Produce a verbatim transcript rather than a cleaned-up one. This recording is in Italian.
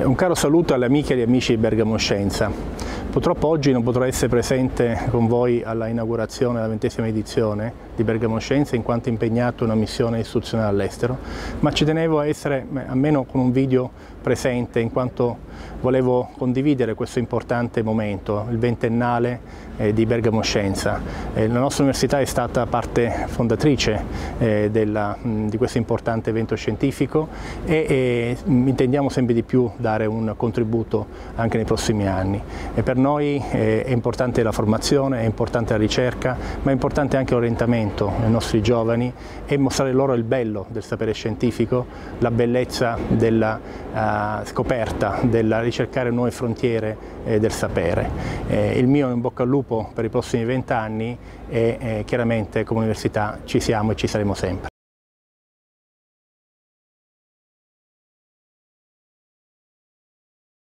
Un caro saluto alle amiche e agli amici di Bergamo Scienza. Purtroppo oggi non potrò essere presente con voi alla inaugurazione della ventesima edizione di Bergamo Scienza in quanto impegnato in una missione istituzionale all'estero, ma ci tenevo a essere almeno con un video presente in quanto volevo condividere questo importante momento, il ventennale eh, di Bergamo Scienza. Eh, la nostra università è stata parte fondatrice eh, della, mh, di questo importante evento scientifico e, e mh, intendiamo sempre di più dare un contributo anche nei prossimi anni. E per noi eh, è importante la formazione, è importante la ricerca, ma è importante anche l'orientamento dei nostri giovani e mostrare loro il bello del sapere scientifico, la bellezza della uh, scoperta, della ricercare nuove frontiere eh, del sapere. Eh, il mio in bocca al lupo per i prossimi vent'anni e eh, chiaramente come università ci siamo e ci saremo sempre.